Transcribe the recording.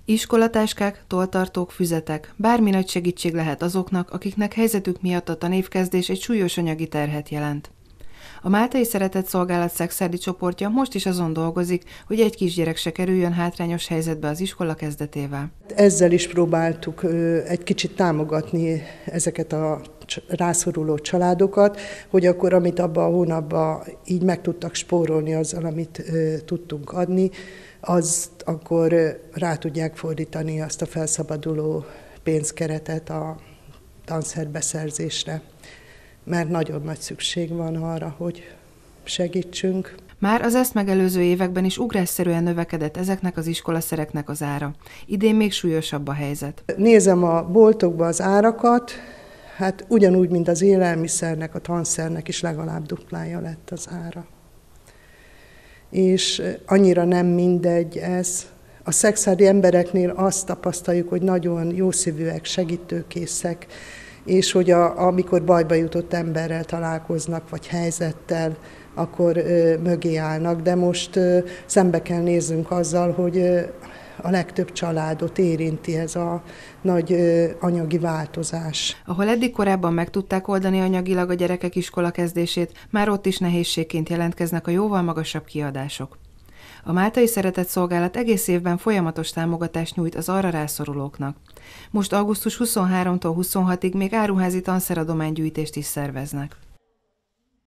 Iskolatáskák, tolltartók, füzetek, bármi nagy segítség lehet azoknak, akiknek helyzetük miatt a tanévkezdés egy súlyos anyagi terhet jelent. A Máltai Szeretett Szolgálat szekszárdi csoportja most is azon dolgozik, hogy egy kisgyerek se kerüljön hátrányos helyzetbe az iskola kezdetével. Ezzel is próbáltuk egy kicsit támogatni ezeket a rászoruló családokat, hogy akkor, amit abban a hónapban így meg tudtak spórolni azzal, amit tudtunk adni, azt akkor rá tudják fordítani azt a felszabaduló pénzkeretet a tanszerbeszerzésre, mert nagyon nagy szükség van arra, hogy segítsünk. Már az ezt megelőző években is ugrásszerűen növekedett ezeknek az iskolaszereknek az ára. Idén még súlyosabb a helyzet. Nézem a boltokba az árakat, hát ugyanúgy, mint az élelmiszernek, a tanszernek is legalább duplája lett az ára. És annyira nem mindegy ez. A szekszárdi embereknél azt tapasztaljuk, hogy nagyon jószívűek, segítőkészek, és hogy amikor bajba jutott emberrel találkoznak, vagy helyzettel, akkor mögé állnak, de most szembe kell néznünk azzal, hogy a legtöbb családot érinti ez a nagy anyagi változás. Ahol eddig korábban meg tudták oldani anyagilag a gyerekek iskolakezdését, már ott is nehézségként jelentkeznek a jóval magasabb kiadások. A Máltai Szeretett Szolgálat egész évben folyamatos támogatást nyújt az arra rászorulóknak. Most augusztus 23-tól 26-ig még áruházi tanszeradománygyűjtést is szerveznek.